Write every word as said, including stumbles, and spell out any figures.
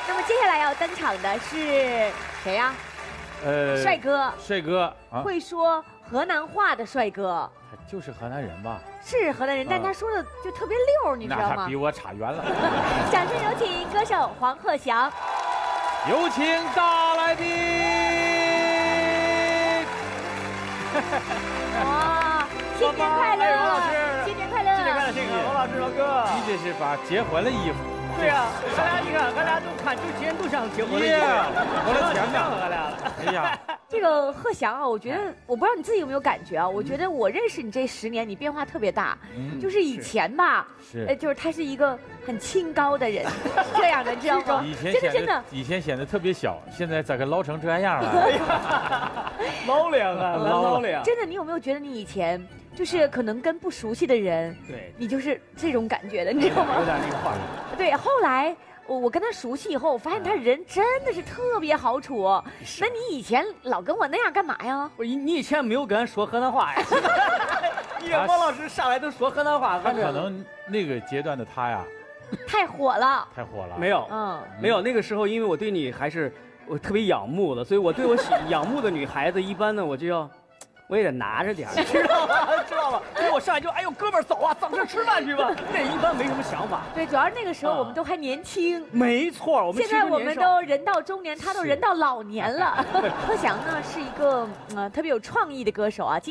那么接下来要登场的是谁呀？ 呃， 帅哥， 帅哥啊， 会说河南话的帅哥， 他就是河南人吧？ 是河南人，但他说的就特别溜，你知道吗那他比？我差远了。 掌声有请歌手黄鹤翔。 有请大来宾。 哇，新年快乐！ 王老师， 新年快乐！ 新年快乐，新年快乐，王老师老哥。 你这是把结婚的衣服。 对呀，俺俩你看，俺俩都看就今天都像结婚的。 我的天哪， 俺俩了。 哎呀， 这个鹤翔啊，我觉得我不知道你自己有没有感觉啊？我觉得我认识你这十年，你变化特别大。 嗯就是以前吧， 是呃，就是他是一个很清高的人，这样的，你知道吗？ 以前真的真的显得，以前显得特别小，现在咋个老成这样了？ 老两啊，咱老两。 真的，你有没有觉得你以前就是可能跟不熟悉的人， 对， 你就是这种感觉的，你知道吗？ 有点那个话。 对，后来我我跟他熟悉以后，我发现他人真的是特别好处。那你以前老跟我那样干嘛呀？ 我你以前没有跟俺说河南话呀？你看王老师上来都说河南话， 他可能那个阶段的他呀， 太火了。 太火了。 没有， 嗯， 没有。那个时候，因为我对你还是我特别仰慕的，所以我对我喜仰慕的女孩子，一般呢我就要。我也得拿着点，知道吗？知道吗？所以我上来就，哎呦，哥们儿走啊，上这吃饭去吧。这一般没什么想法。 对，主要是那个时候我们都还年轻。 没错，我们现在我们都人到中年，他都人到老年了。鹤翔呢是一个呃特别有创意的歌手啊。